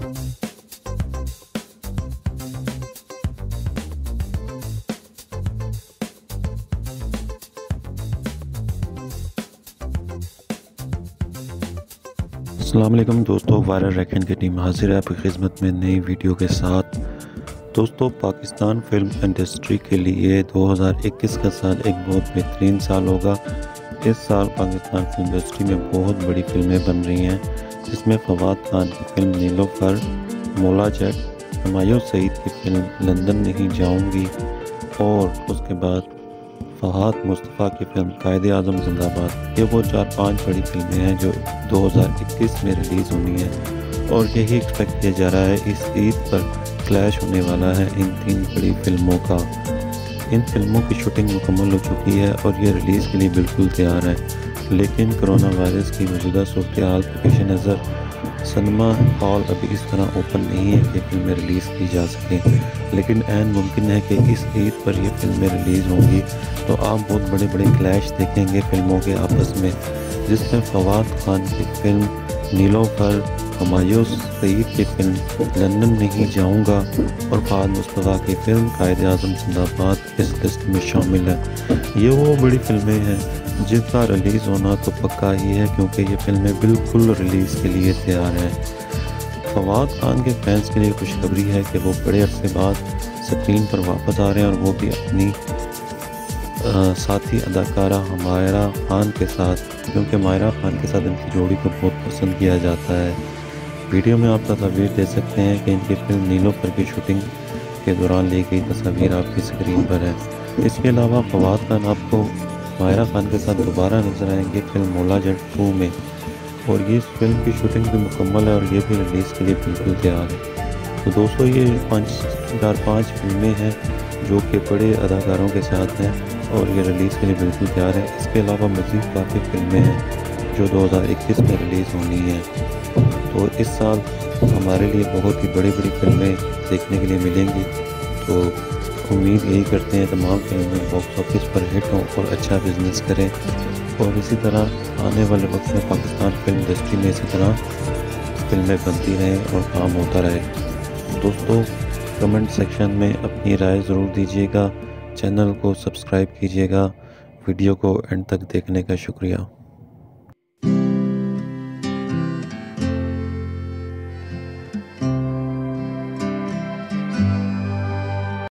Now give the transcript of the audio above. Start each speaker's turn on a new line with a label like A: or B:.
A: अस्सलाम वालेकुम दोस्तों, वायरल रैकेन की टीम हाजिर है आपकी खिदमत में नई वीडियो के साथ। दोस्तों, पाकिस्तान फिल्म इंडस्ट्री के लिए 2021 का साल एक बहुत बेहतरीन साल होगा। इस साल पाकिस्तान फिल्म इंडस्ट्री में बहुत बड़ी फिल्में बन रही हैं, जिसमें फवाद खान की फिल्म नीलोफर, मौला जट, हुमायूं सईद की फिल्म लंदन नहीं जाऊंगी और उसके बाद फहाद मुस्तफ़ा की फिल्म कायद-ए-आज़म जिंदाबाद, ये वो 4-5 बड़ी फिल्में हैं जो 2021 में रिलीज़ होनी है। और यही एक्सपेक्ट किया जा रहा है इस ईद पर क्लैश होने वाला है इन 3 बड़ी फिल्मों का। इन फिल्मों की शूटिंग मुकम्मल हो चुकी है और ये रिलीज़ के लिए बिल्कुल तैयार है, लेकिन कोरोना वायरस की मौजूदा सूरत हाल के पेश नज़र सिनेमा हॉल अभी इस तरह ओपन नहीं है कि फिल्में रिलीज़ की जा सकें। लेकिन ऐन मुमकिन है कि इस ईद पर ये फिल्में रिलीज़ होंगी तो आप बहुत बड़े बड़े क्लैश देखेंगे फिल्मों के आपस में, जिसमें फवाद खान की फिल्म नीलोफर, हुमायूं सईद की फिल्म लंदन नहीं जाऊंगा और फहाद मुस्तफ़ा की फिल्म कायद-ए-आज़म जिंदाबाद इस लिस्ट में शामिल है। ये वो बड़ी फिल्में हैं जिनका रिलीज़ होना तो पक्का ही है, क्योंकि ये फिल्में बिल्कुल रिलीज़ के लिए तैयार हैं। फवाद खान के फैंस के लिए खुशखबरी है कि वो बड़े अरसे बाद स्क्रीन पर वापस आ रहे हैं और वो भी अपनी साथी अदाकारा हुमायरा खान के साथ, क्योंकि हुमायरा खान के साथ इनकी जोड़ी को बहुत पसंद किया जाता है। वीडियो में आप तस्वीर देख सकते हैं कि इनकी फिल्म नीलोफर की शूटिंग के दौरान ली गई तस्वीर आपकी स्क्रीन पर है। इसके अलावा फवाद खान आपको हुमायरा खान के साथ दोबारा नजर आएंगे फिल्म मौला जट 2 में, और ये इस फिल्म की शूटिंग भी मुकम्मल है और ये भी रिलीज़ के लिए बिल्कुल तैयार है। तो दोस्तों, ये 4-5 फिल्में हैं जो कि बड़े अदाकारों के साथ हैं और ये रिलीज़ के लिए बिल्कुल तैयार है। इसके अलावा मज़ीद काफ़ी फिल्में हैं जो 2021 में रिलीज़ होनी हैं। तो इस साल हमारे लिए बहुत ही बड़ी बड़ी फिल्में देखने के लिए मिलेंगी। तो उम्मीद यही करते हैं तमाम फिल्में बॉक्स ऑफिस पर हिट हों और अच्छा बिजनेस करें, और इसी तरह आने वाले वक्त में पाकिस्तान फिल्म इंडस्ट्री में इसी तरह फिल्में बनती रहें और काम होता रहे। दोस्तों, कमेंट सेक्शन में अपनी राय ज़रूर दीजिएगा, चैनल को सब्सक्राइब कीजिएगा। वीडियो को एंड तक देखने का शुक्रिया।